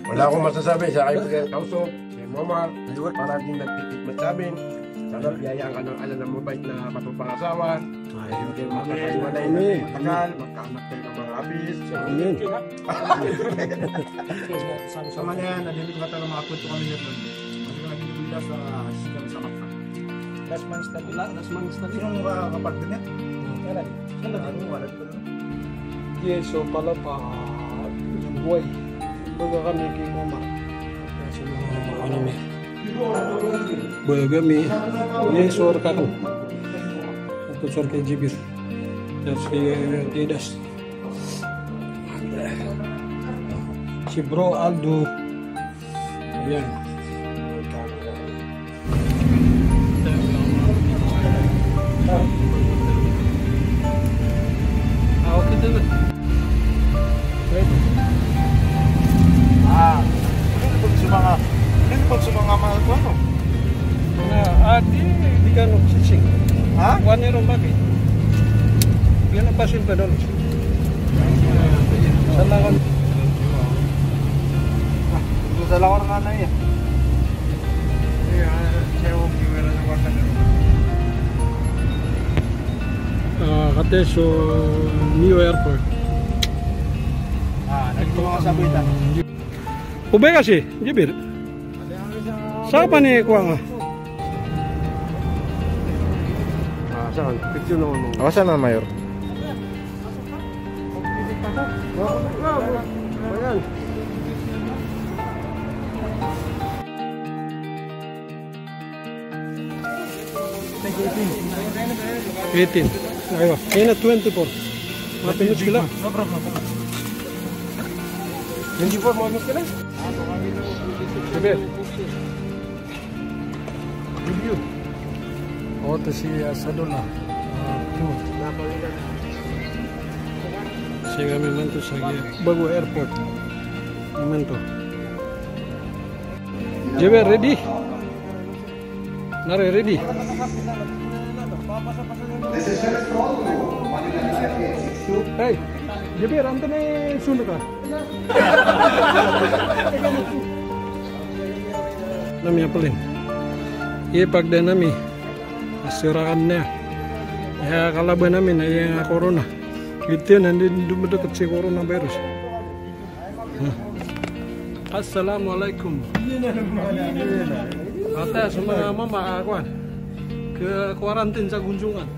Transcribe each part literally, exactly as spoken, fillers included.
Wala akong masasabi sa kaibigan kausok, kay Mama, para din nagtitipmat sa amin. Sana biyayaan ka ng alam ng mabait na matupangasawa. Ay, hindi makakaiwalay na matagal, magkaanak kayo ng mga abis. Amen. Sama na yan, nandito ka tayo mga kwento kami nito. Kasi kami nila sa Sistema sa maka. Last month study lang, last month study. Sinong kapag din yan? Kailan? Saan na din? Wala dito lang. Yes, so pala pa yung buhay. Baga kami kay Mama. Kasi mga ano may baga kami. Yes, so ka ko. Ito sir kay Jibir. Tapos kay Tidas. Si Bro Aldo. Ayan. Ah, okay din. Right. Ah, ano po sa mga, ano po sa mga mga ano? Na, ah, di, di ka nung sising. Ha? One year on bagay. Yan ang pasin pa doon. Sa lakon. Sa lakon nga na yan. Saya huwag yung meron ng wasa na rin. Ah, kate, so, New Airport. Ah, nagito mga sabitan. Ubay kasi, Jibir. Saan pa ni kuha nga? Ah, saan? Picture naman mo. O, saan na, Mayor? Ayan. eighteen. Aywa, kaya na twenty-four. Mga pinos kila. No problem. twenty-four mo ano sila? Jibir. Review. O, ito si Asadona. Siya kami man to sa Bago Airport. Man to. Jibir, ready? Nare, ready? Hey, Jibir, anta na yung sunod ka. Nami apalin. Ipagda nami. Asirakan na. Ya kalaban namin ay yung corona. Ito yun, hindi dumadakat si coronavirus. Huh. Assalamualaikum. Ata sa mga mama akuan. Ke quarantine sa Gunjungan.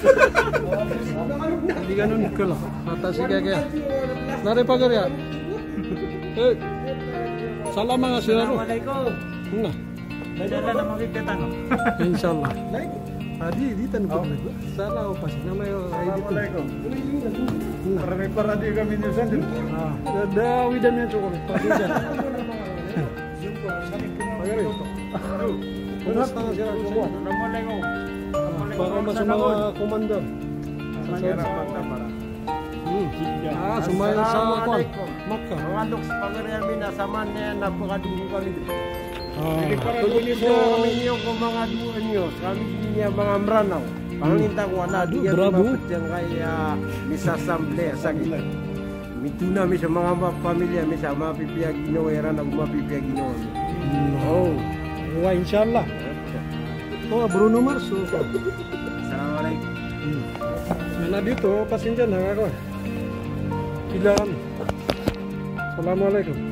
Hindi ganun ka lang. Ata si kaya. Nari pagarya. Eh. Salam mga sinaro. Assalamualaikum. Una. Nadala na makikitan. Insyaallah. Adi di tanong ko. Sana o pas na may Assalamualaikum. Para-para di kami niyo sandil. Ah, da widan niya chocolate. Pagdiyan. Pagarya. Kumusta na sila ko? Assalamualaikum. Para mas mga komandor. Hmm. Ah, sumayon sa kwan. Maka. Mga loks pagarian minasaman na yan, napakadungo kami. Ah. Jadi para dito kami niyo kung mga duan niyo, kami niya mga mranaw. Panginta ko na diyan Bravo. mapatyan kaya misasamble sa gila. Mituna mi sa mga pamilya mi sa mapipiyag ginawa na mapipiyag ginawa. Oh. Wa insyaallah. Oh, Bruno Mars. Assalamualaikum. Hmm. Na dito passenger na ako. Pila kami. Assalamualaikum.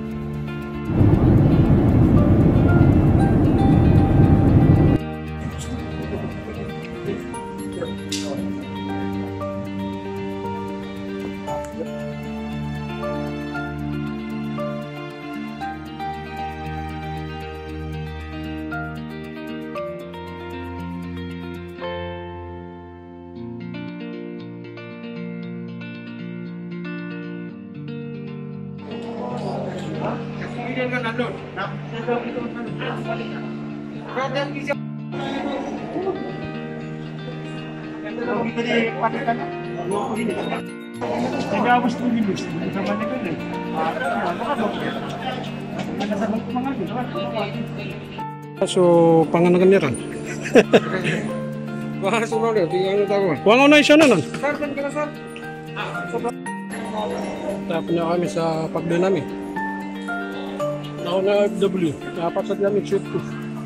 So, panganakan niya rin. Bahas mo ulit, tingnan tayo. Wala na isya na nun. Sir, saan ka na sir? Tapos na kami sa pagdunami. Ako na O F W. Napasad namin shoot ko.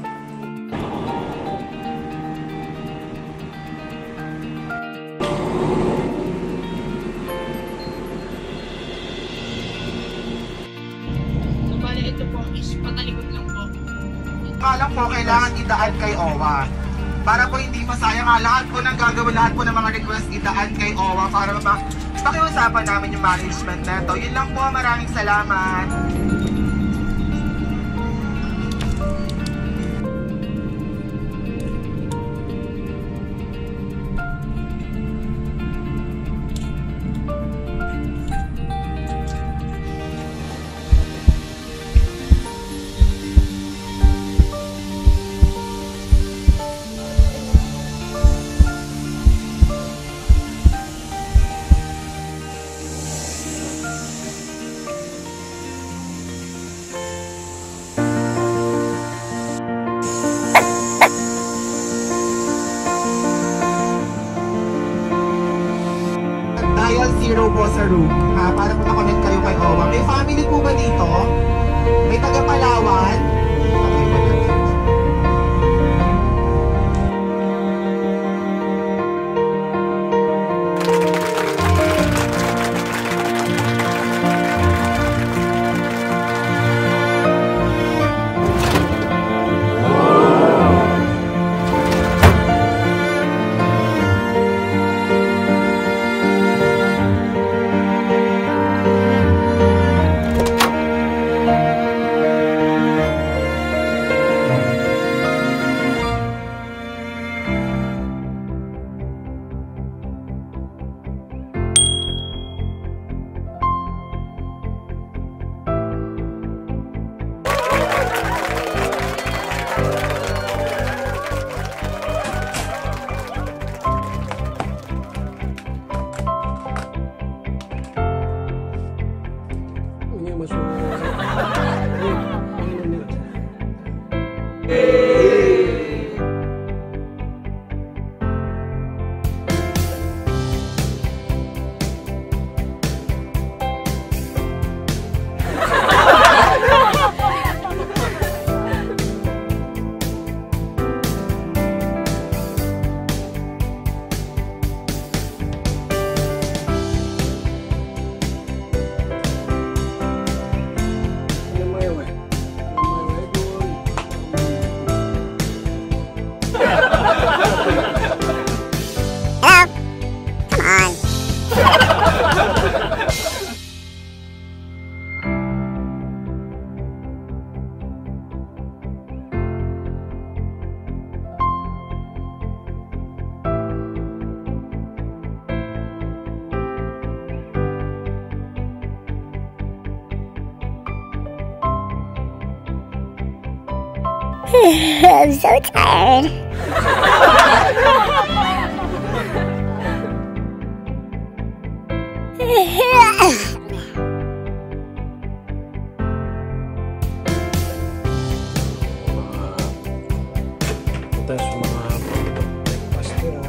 Ito po is patalikod lang po. Alam po, kailangan idaan kay O W A. Para po hindi masayang nga, lahat po ng gagawin, lahat po ng mga request idaan kay O W A para mapa pakiusapan namin yung management neto. Yun lang po, maraming salamat. Zero po sa room, ha, para po makonect kayo kay O W A. May family po ba dito? May taga Palawan? Okay, maganda. I'm so tired. Ito sa mga breakfast nila.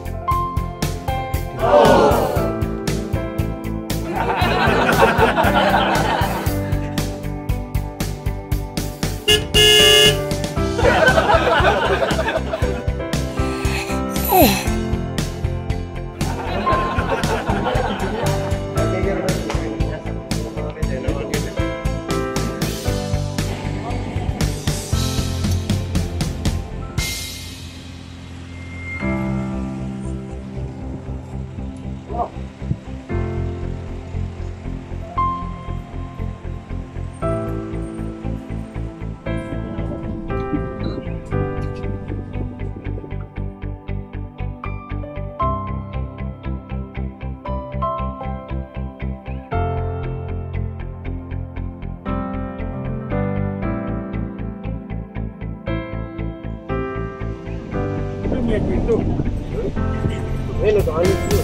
Bueno, tayong ito.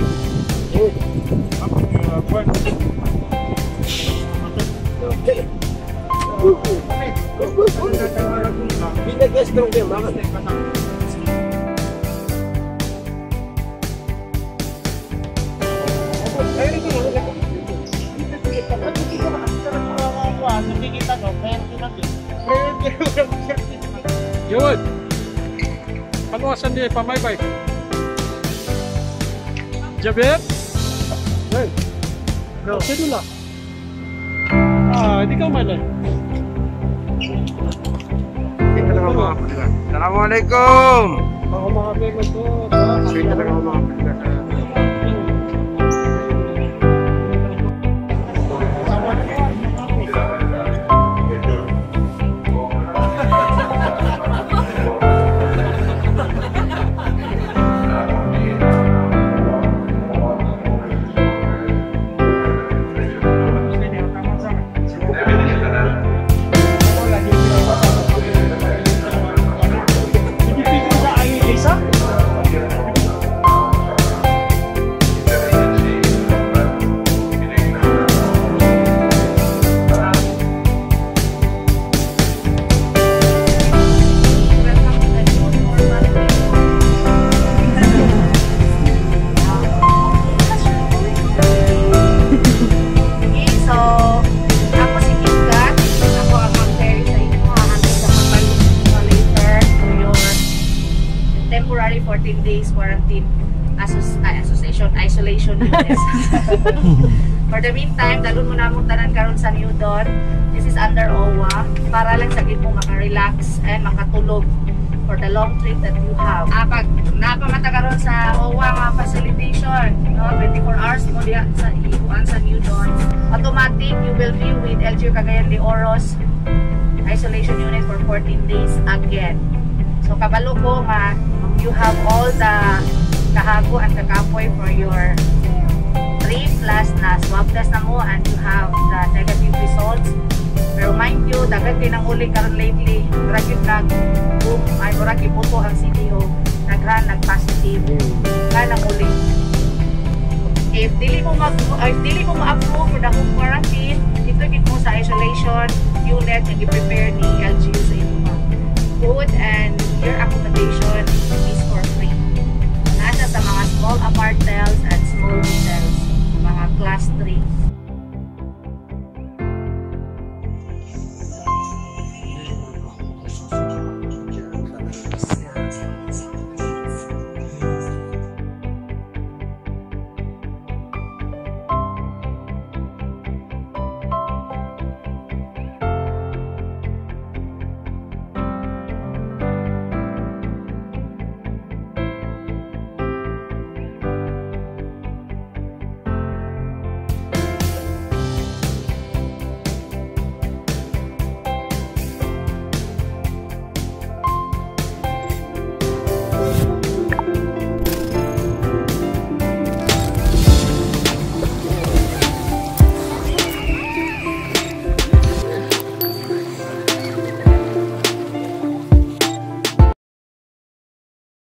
Okay. Pinag-estrong din, bakit? Nakikita no, pero Yun. Paluwasan niya pa may bike. Jabir? Hey. No. Sino lang? Ah, hindi ka man eh. Assalamualaikum. Ako mga bego to. Sige talaga mga fourteen days quarantine asos uh, association isolation units. For the meantime, dalun mo na mong tanan karon sa New Dawn. This is under O W A para lang sa gid mo maka-relax and makatulog for the long trip that you have. Ah, pag napamata karon sa O W A nga facilitation, no, twenty-four hours mo diya sa iuan sa New Dawn. Automatic, you will be with L G U Cagayan de Oros isolation unit for fourteen days again. So kabalo ko nga you have all the kahago and kakapoy for your trip plus na swab test na mo and you have the negative results. Pero mind you, dagat din ang uli karon lately. Murag yung nag boom, ay murag iputo ang C D O nagran nag-positive ka nang uli. If dili mo mag if dili mo ma-approve for the home quarantine, dito gid mo sa isolation unit nga gi-prepare ni L G U sa imo. Food and your accommodation is for free. Nasa sa mga small apartments and small hotels, mga class three.